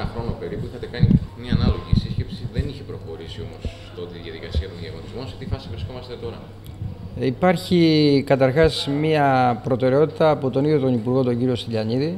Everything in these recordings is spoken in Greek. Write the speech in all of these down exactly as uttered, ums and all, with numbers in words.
ένα χρόνο περίπου είχατε κάνει μια ανάλογη σύσκεψη, δεν είχε προχωρήσει όμως τότε η διαδικασία των διαγωνισμών. Σε τι φάση βρισκόμαστε τώρα? Υπάρχει καταρχάς μια προτεραιότητα από τον ίδιο τον Υπουργό, τον κύριο Στυλιανίδη,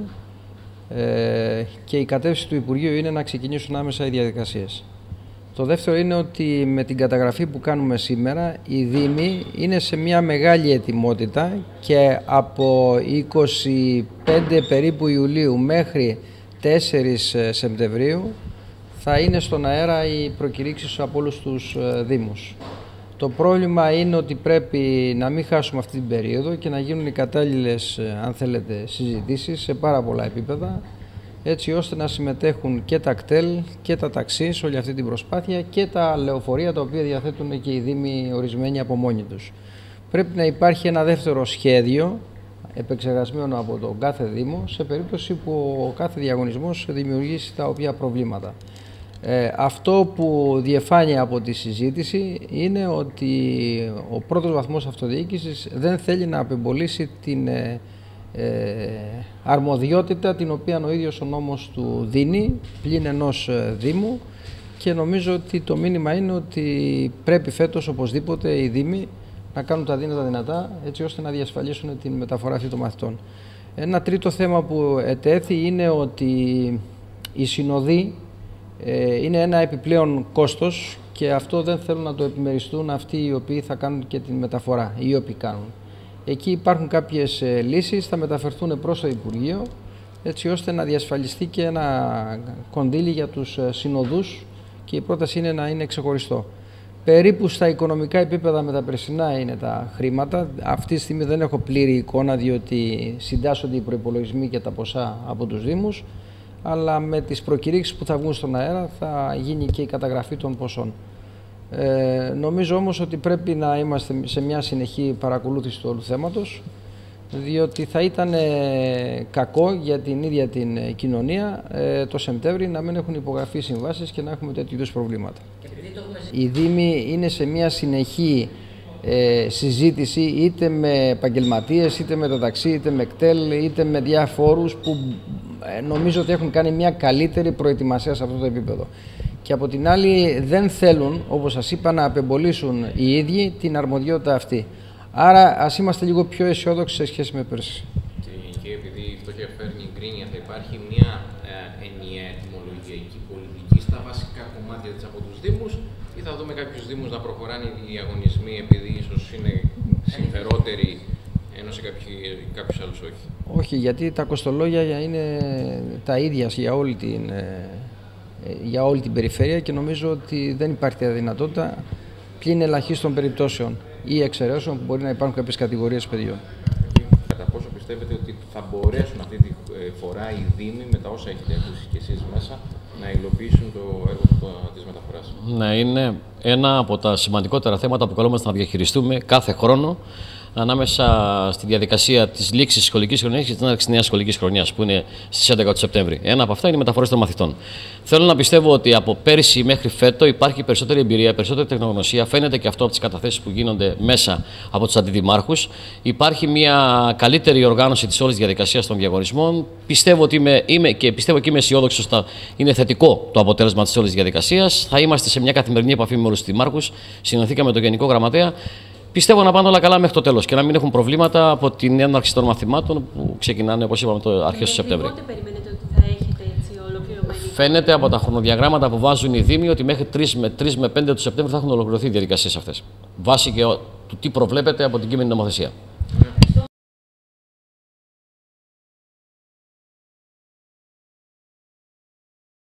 ε, και η κατεύθυνση του Υπουργείου είναι να ξεκινήσουν άμεσα οι διαδικασίες. Το δεύτερο είναι ότι με την καταγραφή που κάνουμε σήμερα, οι Δήμοι είναι σε μια μεγάλη ετοιμότητα και από είκοσι πέντε περίπου Ιουλίου μέχρι τέσσερις Σεπτεμβρίου θα είναι στον αέρα οι προκηρύξεις από όλους τους Δήμους. Το πρόβλημα είναι ότι πρέπει να μην χάσουμε αυτή την περίοδο και να γίνουν οι κατάλληλες, αν θέλετε, συζητήσεις σε πάρα πολλά επίπεδα, έτσι ώστε να συμμετέχουν και τα κτέλ και τα ταξί σε όλη αυτή την προσπάθεια και τα λεωφορεία τα οποία διαθέτουν και οι Δήμοι ορισμένοι από μόνοι τους. Πρέπει να υπάρχει ένα δεύτερο σχέδιο επεξεργασμένο από τον κάθε Δήμο σε περίπτωση που ο κάθε διαγωνισμός δημιουργήσει τα οποία προβλήματα. Ε, αυτό που διεφάνει από τη συζήτηση είναι ότι ο πρώτος βαθμός αυτοδιοίκησης δεν θέλει να απεμπολίσει την ε, ε, αρμοδιότητα την οποία ο ίδιος ο νόμος του δίνει πλην ενός Δήμου, και νομίζω ότι το μήνυμα είναι ότι πρέπει φέτος οπωσδήποτε οι Δήμοι να κάνουν τα δύνατα δυνατά έτσι ώστε να διασφαλίσουν την μεταφορά αυτή των μαθητών. Ένα τρίτο θέμα που ετέθη είναι ότι οι συνοδοί ε, είναι ένα επιπλέον κόστος και αυτό δεν θέλουν να το επιμεριστούν αυτοί οι οποίοι θα κάνουν και την μεταφορά ή οι οποίοι κάνουν. Εκεί υπάρχουν κάποιες ε, λύσεις, θα μεταφερθούν προς το Υπουργείο έτσι ώστε να διασφαλιστεί και ένα κονδύλι για τους ε, συνοδούς, και η πρόταση είναι να είναι ξεχωριστό. Περίπου στα οικονομικά επίπεδα με τα περσινά είναι τα χρήματα. Αυτή τη στιγμή δεν έχω πλήρη εικόνα διότι συντάσσονται οι προϋπολογισμοί και τα ποσά από τους Δήμους, αλλά με τις προκηρύξεις που θα βγουν στον αέρα θα γίνει και η καταγραφή των ποσών. Ε, νομίζω όμως ότι πρέπει να είμαστε σε μια συνεχή παρακολούθηση του όλου θέματος, διότι θα ήταν κακό για την ίδια την κοινωνία ε, το Σεπτέμβρη να μην έχουν υπογραφεί συμβάσεις και να έχουμε τέτοιου είδους προβλήματα. Οι Δήμοι είναι σε μια συνεχή ε, συζήτηση είτε με επαγγελματίες, είτε με το ταξί, είτε με κτέλ, είτε με διαφόρους που ε, νομίζω ότι έχουν κάνει μια καλύτερη προετοιμασία σε αυτό το επίπεδο. Και από την άλλη δεν θέλουν, όπως σας είπα, να απεμπολίσουν οι ίδιοι την αρμοδιότητα αυτή. Άρα ας είμαστε λίγο πιο αισιόδοξοι σε σχέση με πέρσι. Και επειδή η φτώχεια φέρνει γκρίνια, θα υπάρχει μια ε, ενιαία ετοιμολογιακή πολιτική στα βασικά κομμάτια της από τους Δήμους, ή θα δούμε κάποιους Δήμους να προχωράνε οι διαγωνισμοί επειδή ίσως είναι συμφερότεροι ενώ σε κάποιους άλλους όχι? Όχι, γιατί τα κοστολόγια είναι τα ίδια για όλη την, για όλη την περιφέρεια και νομίζω ότι δεν υπάρχει δυνατότητα πλην ελαχίστων περιπτώσεων ή εξαιρέσεων που μπορεί να υπάρχουν κάποιες κατηγορίες παιδιών. Κατά πόσο πιστεύετε ότι θα μπορέσουν αυτή τη φορά οι Δήμοι, με τα όσα έχετε ακούσει και εσείς μέσα, να υλοποιήσουν το έργο της μεταφοράς? Ναι, είναι ένα από τα σημαντικότερα θέματα που καλούμαστε να διαχειριστούμε κάθε χρόνο ανάμεσα στη διαδικασία της λήξης της σχολικής χρονιάς και την έναρξη της νέας σχολικής χρονιάς, που είναι στις έντεκα του Σεπτέμβρη. Ένα από αυτά είναι οι μεταφορές των μαθητών. Θέλω να πιστεύω ότι από πέρυσι μέχρι φέτο υπάρχει περισσότερη εμπειρία, περισσότερη τεχνογνωσία. Φαίνεται και αυτό από τις καταθέσεις που γίνονται μέσα από τους αντιδημάρχους. Υπάρχει μια καλύτερη οργάνωση της όλης διαδικασίας των διαγωνισμών. Πιστεύω ότι είμαι, είμαι και πιστεύω και είμαι αισιόδοξος ότι είναι θετικό το αποτέλεσμα της όλης διαδικασίας. Θα είμαστε σε μια καθημερινή επαφή με όλους τους δημάρχους. Συναντηθήκα με τον Γενικό Γραμματέα. Πιστεύω να πάνε όλα καλά μέχρι το τέλος και να μην έχουν προβλήματα από την έναρξη των μαθημάτων που ξεκινάνε, όπως είπαμε, το αρχές του Σεπτέμβρη. Πότε περιμένετε ότι θα έχετε έτσι ολοκληρωμένη? Φαίνεται από τα χρονοδιαγράμματα που βάζουν οι Δήμοι ότι μέχρι τρεις με πέντε του Σεπτέμβρη θα έχουν ολοκληρωθεί οι διαδικασίες αυτές. Βάσει και του τι προβλέπεται από την κείμενη νομοθεσία.